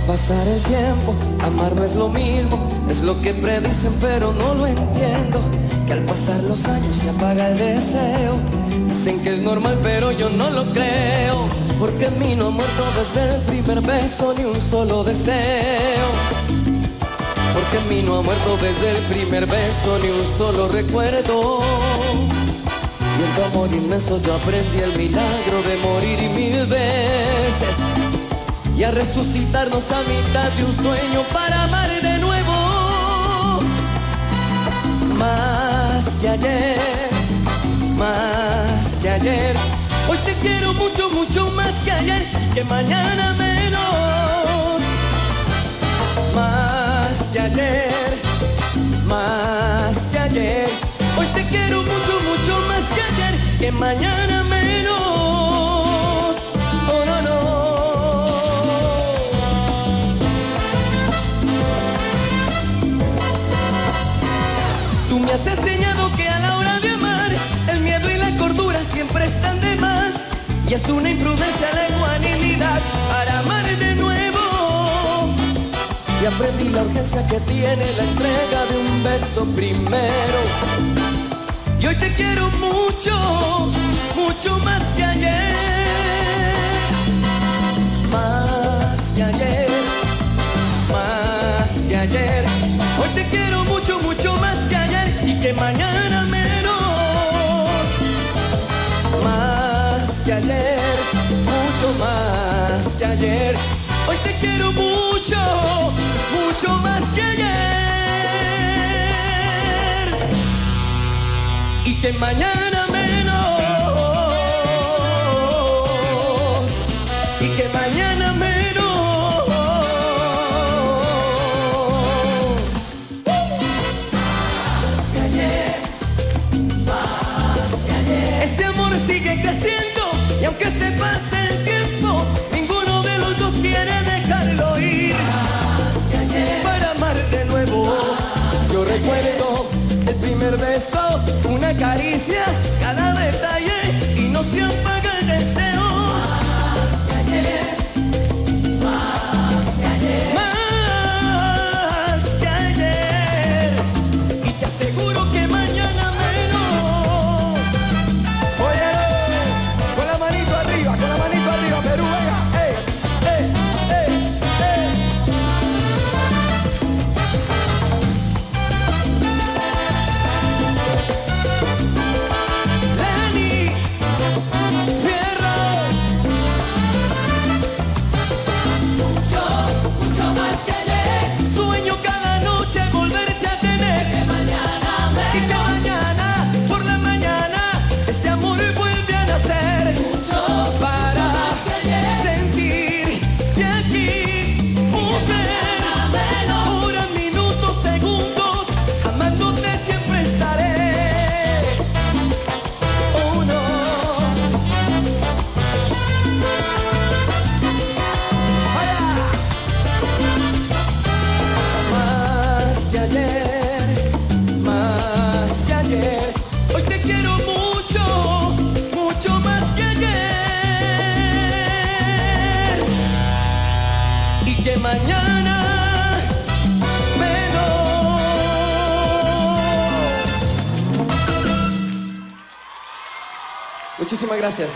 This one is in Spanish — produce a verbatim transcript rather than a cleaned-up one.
pasar el tiempo, amar no es lo mismo, es lo que predicen pero no lo entiendo. Que al pasar los años se apaga el deseo. Dicen que es normal pero yo no lo creo, porque en mí no ha muerto desde el primer beso ni un solo deseo. Porque en mí no ha muerto desde el primer beso ni un solo recuerdo. Y en tu amor inmenso yo aprendí el milagro de morir y mil veces, y a resucitarnos a mitad de un sueño para amar de nuevo. Más que ayer, más que ayer. Hoy te quiero mucho, mucho más que ayer, que mañana menos. Más que ayer, más que ayer. Hoy te quiero mucho, mucho más que ayer, que mañana menos. Oh, no, no. Tú me has enseñado que a la hora de amar el miedo y la cordura siempre están de más, y es una imprudencia la ecuanimidad para amar de nuevo. Y aprendí la urgencia que tiene la entrega de un beso primero. Y hoy te quiero mucho, mucho más que ayer. Más que ayer, más que ayer. Hoy te quiero mucho, mucho más que ayer, y que mañana menos. Más que ayer, mucho más que ayer. Hoy te quiero mucho, mucho más que ayer, y que mañana menos. Y que mañana menos. Más que ayer, más que ayer. Este amor sigue creciendo, y aunque se pase el tiempo, ninguno de los dos quiere dejarlo ir. Más que ayer, para amar de nuevo. Yo recuerdo el primer beso, una caricia, cada detalle, y no se apaga el deseo. Más que ayer, más que ayer, más que ayer, y te aseguro que mañana menos. Oye, con la manito arriba, con la manito arriba, Perú, venga, eh, eh, eh, eh. Lenny, Fierro. Mucho, mucho más que ayer. Sueño cada noche volverte a tener. Que mañana menos. Y que mañana, por la mañana, este amor vuelve a nacer. Mucho, para mucho más que ayer. Sentir que aquí, mujer, horas, minutos, segundos, amándote siempre estaré. Oh, no. Vaya. Más que ayer, más que ayer. Hoy te quiero mucho, mucho más que ayer, y que mañana menos. Muchísimas gracias.